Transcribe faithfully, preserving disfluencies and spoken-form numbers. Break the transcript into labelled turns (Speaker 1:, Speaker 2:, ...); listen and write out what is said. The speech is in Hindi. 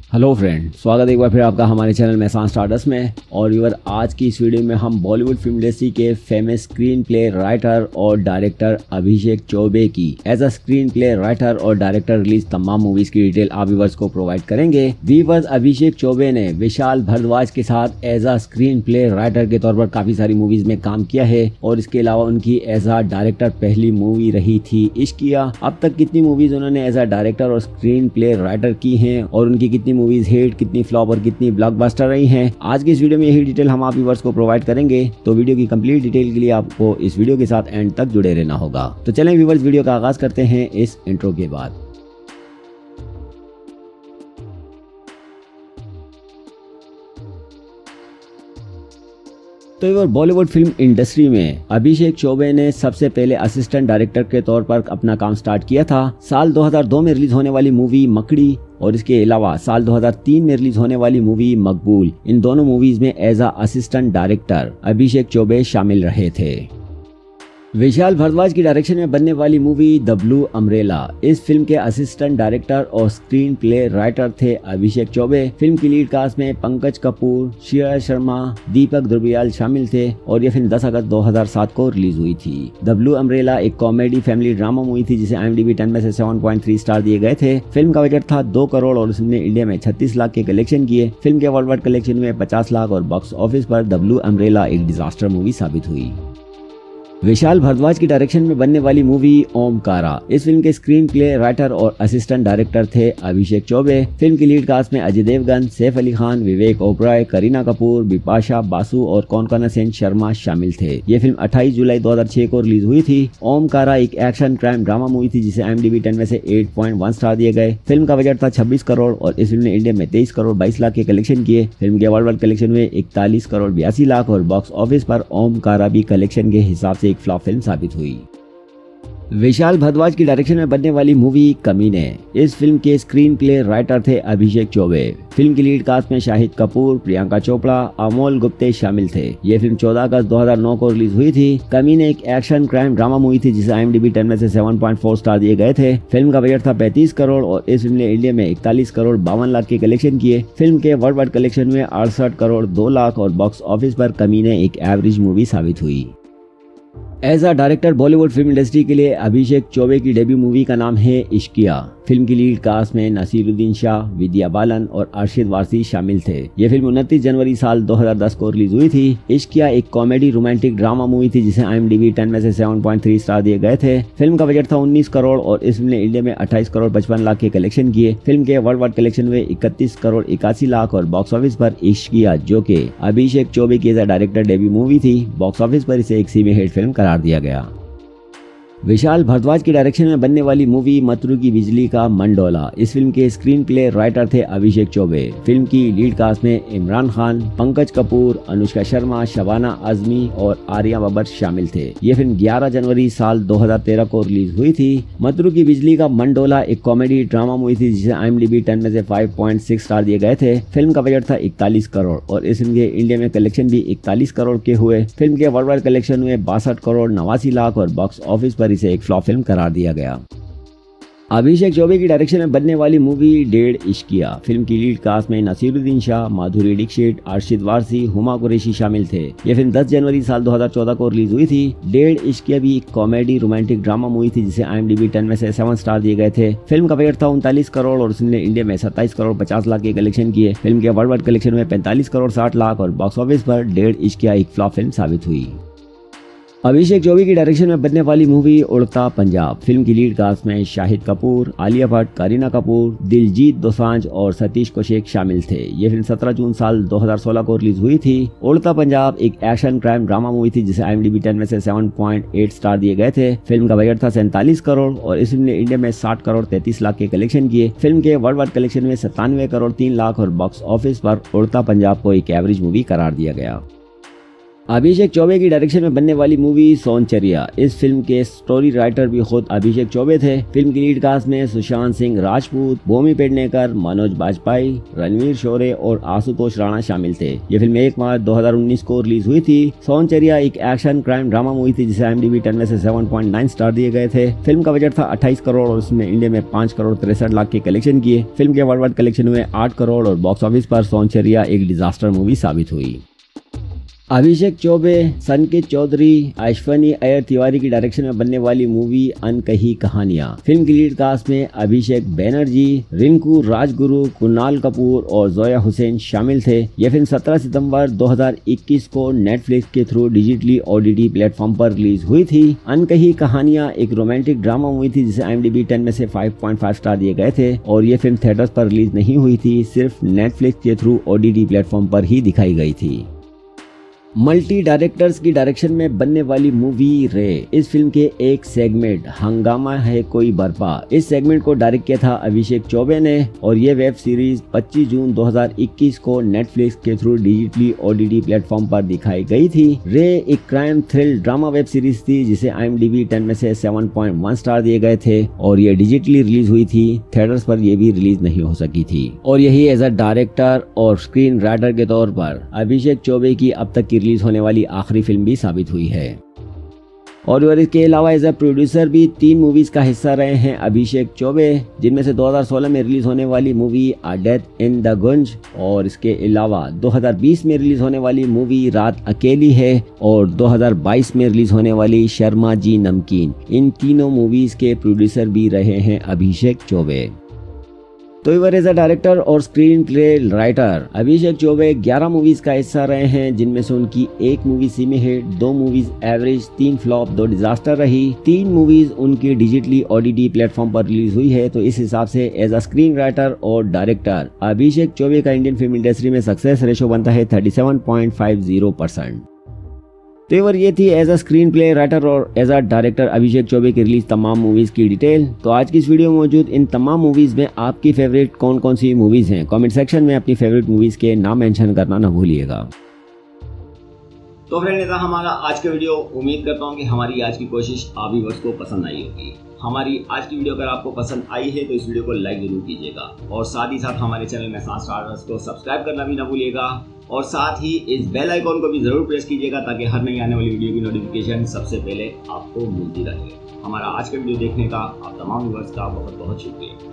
Speaker 1: हेलो फ्रेंड, स्वागत है एक बार फिर आपका हमारे चैनल मैसान स्टारडस्ट में। और व्यूअर, आज की इस वीडियो में हम बॉलीवुड फिल्म इंडस्ट्री के फेमस स्क्रीन प्ले राइटर और डायरेक्टर अभिषेक चौबे की as a screenplay writer और डायरेक्टर रिलीज तमाम मूवीज की डिटेल आप व्यूअर्स को प्रोवाइड करेंगे। व्यूअर्स, अभिषेक चौबे ने विशाल भारद्वाज के साथ as a screenplay writer के तौर पर काफी सारी मूवीज में काम किया है और इसके अलावा उनकी एज अ डायरेक्टर पहली मूवी रही थी इश्किया। अब तक कितनी मूवीज उन्होंने एज अ डायरेक्टर और स्क्रीन प्ले राइटर की हैं और उनकी कितनी मूवीज हिट, कितनी फ्लॉप और कितनी ब्लॉकबस्टर रही हैं, आज की इस वीडियो में यही डिटेल हम आप व्यूअर्स को प्रोवाइड करेंगे। तो वीडियो की कंप्लीट डिटेल के लिए आपको इस वीडियो के साथ एंड तक जुड़े रहना होगा। तो चलें व्यूअर्स, वीडियो का आगाज करते हैं इस इंट्रो के बाद। तो ये बॉलीवुड फिल्म इंडस्ट्री में अभिषेक चौबे ने सबसे पहले असिस्टेंट डायरेक्टर के तौर पर अपना काम स्टार्ट किया था। साल दो हज़ार दो में रिलीज होने वाली मूवी मकड़ी और इसके अलावा साल दो हज़ार तीन में रिलीज होने वाली मूवी मकबूल, इन दोनों मूवीज में as a assistant director Abhishek Chaubey शामिल रहे थे। विशाल भारद्वाज की डायरेक्शन में बनने वाली मूवी द ब्लू अम्ब्रेला, इस फिल्म के असिस्टेंट डायरेक्टर और स्क्रीन प्ले राइटर थे अभिषेक चौबे। फिल्म की लीड कास्ट में पंकज कपूर, श्रेया शर्मा, दीपक दुर्बियाल शामिल थे और यह फिल्म दस अगस्त दो हज़ार सात को रिलीज हुई थी। द ब्लू अम्ब्रेला एक कॉमेडी फैमिली ड्रामा मूवी थी जिसे I M D B ten में से सात पॉइंट तीन स्टार दिए गए थे। फिल्म का बजट था दो करोड़ और उसने इंडिया में छत्तीस लाख के कलेक्शन किए। फिल्म के वर्ल्ड वाइड कलेक्शन में पचास लाख और बॉक्स ऑफिस पर द ब्लू अम्ब्रेला एक डिजास्टर मूवी साबित हुई। विशाल भारद्वाज की डायरेक्शन में बनने वाली मूवी ओमकारा, इस फिल्म के स्क्रीन प्ले राइटर और असिस्टेंट डायरेक्टर थे अभिषेक चौबे। फिल्म की लीड कास्ट में अजय देवगन, सैफ अली खान, विवेक ओबराय, करीना कपूर, बिपाशा बासु और कोनकना सेन शर्मा शामिल थे। ये फिल्म अट्ठाईस जुलाई दो हज़ार छह को रिलीज हुई थी। ओमकारा एक एक्शन क्राइम ड्रामा मूवी थी जिसे I M D B ten में से आठ पॉइंट एक स्टार दिए गए। फिल्म का बजट था छब्बीस करोड़ और इस फिल्म ने इंडिया में तेईस करोड़ बाईस लाख के कलेक्शन किए। फिल्म के वर्ल्ड वाइड कलेक्शन में इकतालीस करोड़ बयासी लाख और बॉक्स ऑफिस पर ओमकारा भी कलेक्शन के हिसाब से एक फ्लॉप फिल्म साबित हुई। विशाल भारद्वाज की डायरेक्शन में बनने वाली मूवी कमीने, इस फिल्म के स्क्रीन प्ले राइटर थे अभिषेक चौबे। फिल्म की लीड कास्ट में शाहिद कपूर, प्रियंका चोपड़ा, अमोल गुप्ते शामिल थे। ये फिल्म चौदह अगस्त दो हज़ार नौ को रिलीज हुई थी। कमीने एक एक्शन क्राइम ड्रामा मूवी थी जिसे I M D B ten में से सात पॉइंट चार स्टार दिए गए थे। फिल्म का बजट था पैंतीस करोड़ और इस फिल्म ने इंडिया में इकतालीस करोड़ बावन लाख के कलेक्शन किए। फिल्म के वर्ल्ड वाइड कलेक्शन में अड़सठ करोड़ दो लाख और बॉक्स ऑफिस पर कमीने एक एवरेज मूवी साबित हुई। As a director Bollywood film industry के लिए अभिषेक चौबे की डेब्यू मूवी का नाम है इश्किया। फिल्म की लीड कास्ट में नसीरुद्दीन शाह, विद्या बालन और अर्शद वारसी शामिल थे। यह फिल्म उनतीस जनवरी साल दो हज़ार दस को रिलीज हुई थी। इश्किया एक कॉमेडी रोमांटिक ड्रामा मूवी थी जिसे I M D B ten में से सात पॉइंट तीन स्टार दिए गए थे। फिल्म का बजट था उन्नीस करोड़ और इस फिल्म ने इंडिया में अट्ठाईस करोड़ पचपन लाख के कलेक्शन किए। फिल्म के वर्ल्ड वाइड कलेक्शन में इकतीस करोड़ इक्यासी लाख और बॉक्स ऑफिस पर इश्किया, जो के अभिषेक चौबे की as a director debut movie थी, बॉक्स ऑफिस पर इसे एक सेमी हिट फिल्म करार दिया गया। विशाल भारद्वाज की डायरेक्शन में बनने वाली मूवी मतरू की बिजली का मंडोला, इस फिल्म के स्क्रीन प्ले राइटर थे अभिषेक चौबे। फिल्म की लीड कास्ट में इमरान खान, पंकज कपूर, अनुष्का शर्मा, शबाना आजमी और आर्या बब्बर शामिल थे। ये फिल्म ग्यारह जनवरी साल दो हज़ार तेरह को रिलीज हुई थी। मतरू की बिजली का मंडोला एक कॉमेडी ड्रामा मूवी थी जिसे I M D B ten में से पाँच पॉइंट छह स्टार दिए गए थे। फिल्म का बजट था इकतालीस करोड़ और इस फिल्म के इंडिया में कलेक्शन भी इकतालीस करोड़ के हुए। फिल्म के वर्ल्ड वाइड कलेक्शन में बासठ करोड़ नवासी लाख और बॉक्स ऑफिस पर इसे एक फ्लॉप फिल्म करार दिया गया। अभिषेक चौबे की डायरेक्शन में बनने वाली मूवी डेढ़ इश्किया, फिल्म की लीड कास्ट में नसीरुद्दीन शाह, माधुरी दीक्षित, अर्शद वारसी, हुमा कुरैशी शामिल थे। यह फिल्म दस जनवरी साल दो हज़ार चौदह को रिलीज हुई थी। डेढ़ इश्किया भी एक कॉमेडी रोमांटिक ड्रामा मूवी थी जिसे I M D B ten में से सात स्टार दिए गए थे। फिल्म का बजट था उनतालीस करोड़ और उसने इंडिया में सत्ताईस करोड़ पचास लाख के कलेक्शन किए। फिल्म के वर्ल्ड वाइड कलेक्शन में पैंतालीस करोड़ साठ लाख और बॉक्स ऑफिस पर डेढ़ इश्किया एक फ्लॉप फिल्म साबित हुई। अभिषेक चौबे की डायरेक्शन में बनने वाली मूवी उड़ता पंजाब, फिल्म की लीड कास्ट में शाहिद कपूर, आलिया भट्ट, करीना कपूर, दिलजीत दोसांझ और सतीश कौशिक शामिल थे। ये फिल्म सत्रह जून साल दो हज़ार सोलह को रिलीज हुई थी। उड़ता पंजाब एक एक्शन क्राइम ड्रामा मूवी थी जिसे I M D B ten में से सात पॉइंट आठ स्टार दिए गए थे। फिल्म का बजट था सैंतालीस करोड़ और इस फिल्म ने इंडिया में साठ करोड़ तैंतीस लाख के कलेक्शन किए। फिल्म के वर्ल्ड वाइड कलेक्शन में सत्तानवे करोड़ तीन लाख और बॉक्स ऑफिस पर उड़ता पंजाब को एक एवरेज मूवी करार दिया गया। अभिषेक चौबे की डायरेक्शन में बनने वाली मूवी सोनचरिया। इस फिल्म के स्टोरी राइटर भी खुद अभिषेक चौबे थे। फिल्म की लीड कास्ट में सुशांत सिंह राजपूत, भूमि पेडनेकर, मनोज बाजपेयी, रणवीर शोरे और आशुतोष राणा शामिल थे। ये फिल्म एक मार्च दो हजार उन्नीस को रिलीज हुई थी। सोनचरिया एक एक्शन क्राइम ड्रामा मूवी थी जिसे आईएमडीबी टेन में से सात पॉइंट नौ स्टार दिए गए थे। फिल्म का बजट था अट्ठाईस करोड़ और उसने इंडिया में पाँच करोड़ तिरसठ लाख के कलेक्शन किए। फिल्म के वर्ल्ड वाइड कलेक्शन हुए आठ करोड़ और बॉक्स ऑफिस पर सोनचरिया एक डिजास्टर मूवी साबित हुई। अभिषेक चौबे, संकेत चौधरी, अश्वनी अय्यर तिवारी की डायरेक्शन में बनने वाली मूवी अनकही कहानियां। फिल्म की लीड कास्ट में अभिषेक बैनर्जी, रिंकू राजगुरु, कुणाल कपूर और जोया हुसैन शामिल थे। यह फिल्म सत्रह सितंबर दो हजार इक्कीस को नेटफ्लिक्स के थ्रू डिजिटली ओटीटी प्लेटफॉर्म पर रिलीज हुई थी। अनकही कहानियां एक रोमांटिक ड्रामा मूवी थी जिसे आईएमडीबी टेन में से पाँच पॉइंट पाँच स्टार दिए गए थे और ये फिल्म थिएटर्स पर रिलीज नहीं हुई थी, सिर्फ नेटफ्लिक्स के थ्रू ओटीटी प्लेटफॉर्म पर ही दिखाई गई थी। मल्टी डायरेक्टर्स की डायरेक्शन में बनने वाली मूवी रे। इस फिल्म के एक सेगमेंट हंगामा है कोई बर्पा, इस सेगमेंट को डायरेक्ट किया था अभिषेक चौबे ने और ये वेब सीरीज पच्चीस जून दो हजार इक्कीस को नेटफ्लिक्स के थ्रू डिजिटली ओटीटी प्लेटफॉर्म पर दिखाई गई थी। रे एक crime thrill drama web series थी जिसे आईएमडीबी टेन में से सात पॉइंट एक स्टार दिए गए थे और ये डिजिटली रिलीज हुई थी। थिएटर्स पर यह भी रिलीज नहीं हो सकी थी और यही एज अ डायरेक्टर और स्क्रीन राइटर के तौर पर अभिषेक चौबे की अब तक की रिलीज होने वाली आखिरी फिल्म भी साबित हुई है। और इसके अलावा एज अ प्रोड्यूसर भी तीन मूवीज का हिस्सा रहे हैं अभिषेक चौबे, जिनमें से दो हजार सोलह में रिलीज होने वाली movie A Death in the Gunj और इसके अलावा दो हजार बीस में रिलीज होने वाली मूवी रात अकेली है और दो हजार बाईस में रिलीज होने वाली शर्मा जी नमकीन। इन तीनों मूवीज के प्रोड्यूसर भी रहे हैं अभिषेक चौबे। तो इवर एज अ डायरेक्टर और screenplay writer Abhishek Chaubey ग्यारह मूवीज का हिस्सा रहे हैं, जिनमें से उनकी एक मूवी सेमी हिट, दो मूवीज एवरेज, तीन फ्लॉप, दो डिजास्टर रही। तीन मूवीज उनकी डिजिटली ओटीटी प्लेटफॉर्म पर रिलीज हुई है। तो इस हिसाब से एज अ स्क्रीन राइटर और डायरेक्टर अभिषेक चौबे का इंडियन फिल्म इंडस्ट्री में सक्सेस रेशो बनता है thirty seven point five zero percent. तो इवर ये थी as a screenplay writer और as a director Abhishek Chaubey की रिलीज तमाम मूवीज की डिटेल। तो आज की इस वीडियो में मौजूद इन तमाम मूवीज में आपकी फेवरेट कौन कौन सी मूवीज हैं, कमेंट सेक्शन में अपनी फेवरेट मूवीज के नाम मेंशन करना न भूलिएगा।
Speaker 2: तो फ्रेंड ये था हमारा आज का वीडियो। उम्मीद करता हूँ कि हमारी आज की कोशिश आप व्यूअर्स को पसंद आई होगी। हमारी आज की वीडियो अगर आपको पसंद आई है तो इस वीडियो को लाइक जरूर कीजिएगा और साथ ही साथ हमारे चैनल में सात स्टार्स को सब्सक्राइब करना भी ना भूलिएगा और साथ ही इस बेल आइकॉन को भी जरूर प्रेस कीजिएगा ताकि हर नई आने वाली वीडियो की नोटिफिकेशन सबसे पहले आपको मिलती रहे। हमारा आज का वीडियो देखने का आप तमाम व्यूअर्स का बहुत बहुत शुक्रिया।